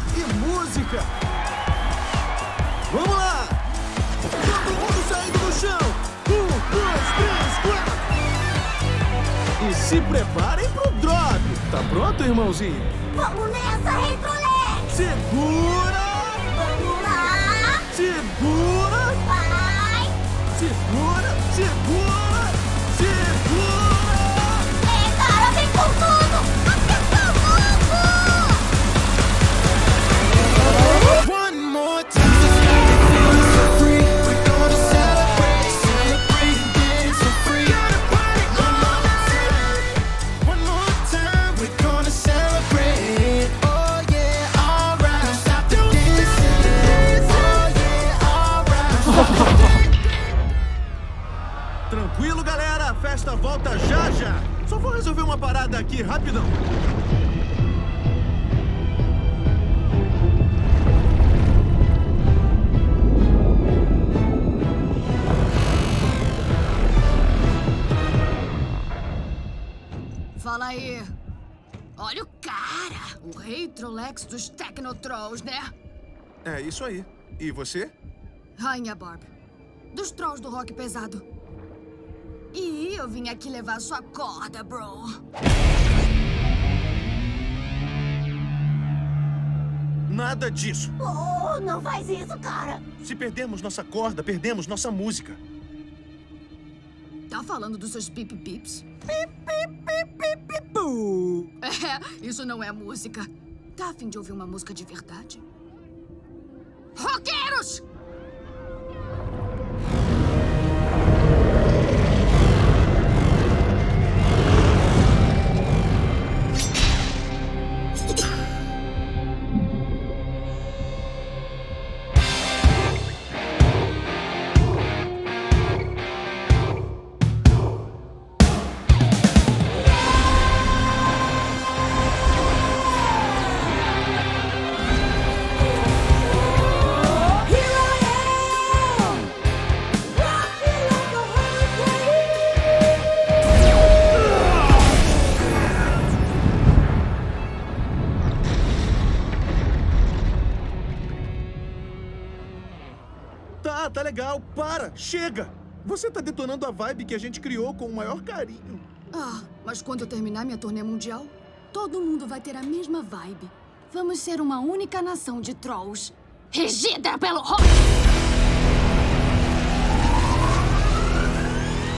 e música. Vamos lá! Todo mundo saindo do chão. 1, 2, 3, 4. E se preparem pro drop. Tá pronto, irmãozinho? Vamos nessa, Rei Trolex! Segura! Vamos lá! Segura! Vai! Segura! Segura! Segura! É, cara, vem com tudo! Aperta logo! One more time! So free, we're gonna celebrate, celebrate, getting so free. One more time, we're gonna celebrate. Oh yeah, alright. Don't stop the dancing. Oh yeah, alright. Tranquilo, galera, a festa volta já já. Só vou resolver uma parada aqui rapidão. Fala aí. Olha o cara. O Rei Trolex dos Technotrolls, né? É isso aí. E você? Rainha Barb. Dos Trolls do rock pesado. E eu vim aqui levar sua corda, bro. Nada disso. Oh, não faz isso, cara! Se perdermos nossa corda, perdemos nossa música. Tá falando dos seus pip-pips? Pum. É, isso não é música. Tá a fim de ouvir uma música de verdade? Roqueiros! Tá legal. Para. Chega. Você tá detonando a vibe que a gente criou com o maior carinho. Ah, mas quando eu terminar minha turnê mundial, todo mundo vai ter a mesma vibe. Vamos ser uma única nação de trolls, regida pelo rock!